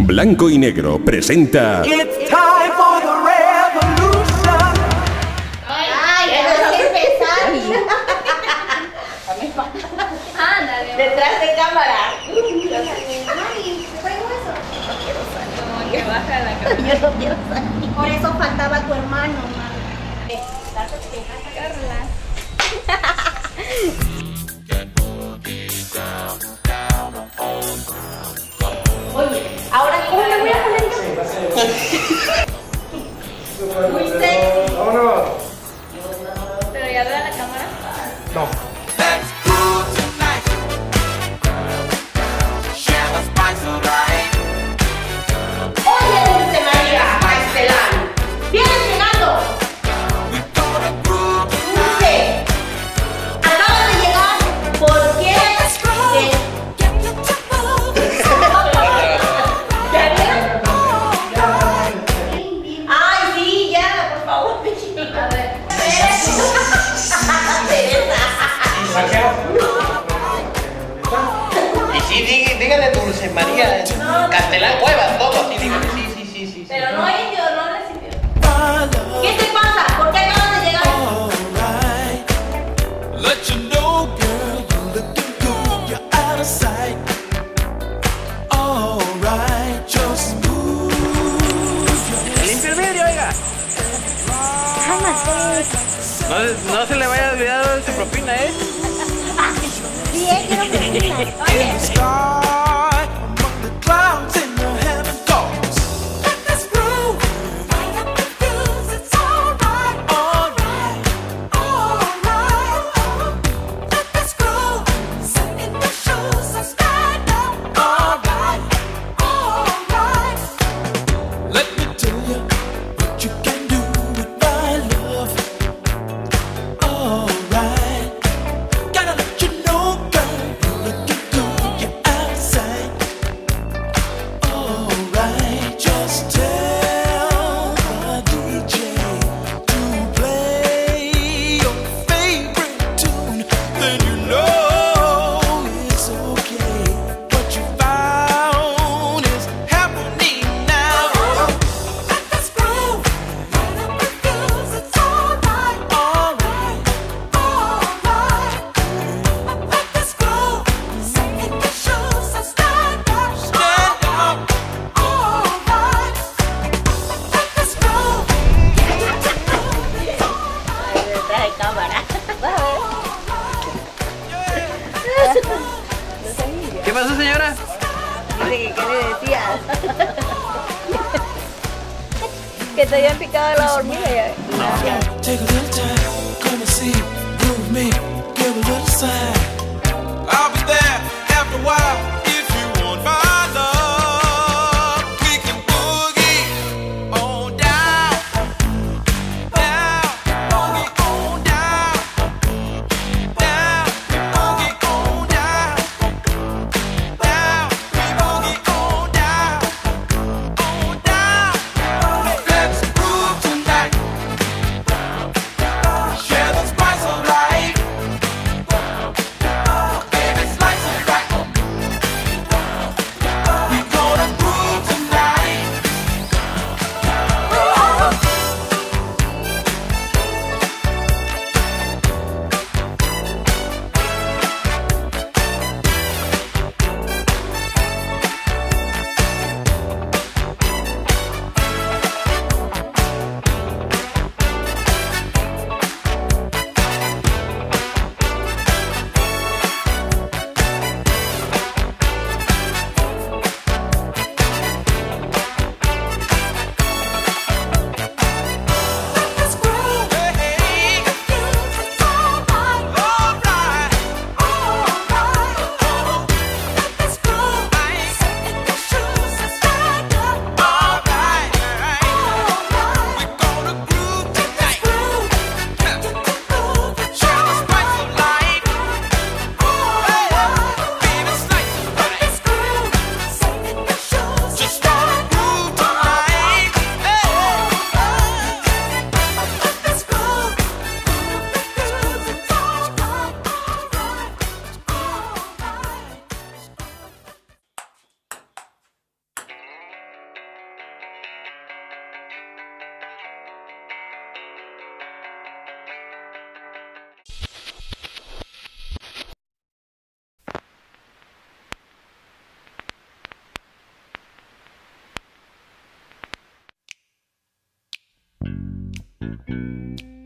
Blanco y Negro presenta... It's time for the revolution. Ay, ya no sé empezar. Ándale. Detrás de cámara. Mari, ¿traigo eso? No quiero salir. Como que baja la cámara. Yo no quiero salir. Por eso faltaba tu hermano, mami. Carla. Oye, ahora ¿cómo le voy a poner yo? Muy sexy. Vámonos. Pero ya veo la cámara. No. Oye, Dulce María Castellán, vienes llegando. Dulce, acabas de llegar. ¿Por qué? ¿Ya vieron? Ay, sí, ya, por favor. A ver. Y sí, dígale Dulce María, Castellán Cuevas, todo así, dígale, sí. Pero no ellos, no recibió. ¿Qué te pasa? ¿Por qué acabas de llegar? Limpia el vidrio, oiga. No se le vaya a olvidar de su propina, ¿eh? Sí, quiero propina. Oye. ¿Qué pasó, señora? Dice que ¿qué le decías? Que te habían picado la hormiga ya. Take a little time, come and see, groove me, give a little sign. I'll be there after a while if you want my love. We can boogie on down, boogie on down, boogie on down, we boogie on down. Let's groove tonight. Share the spice of life. Baby, slice of Thank you.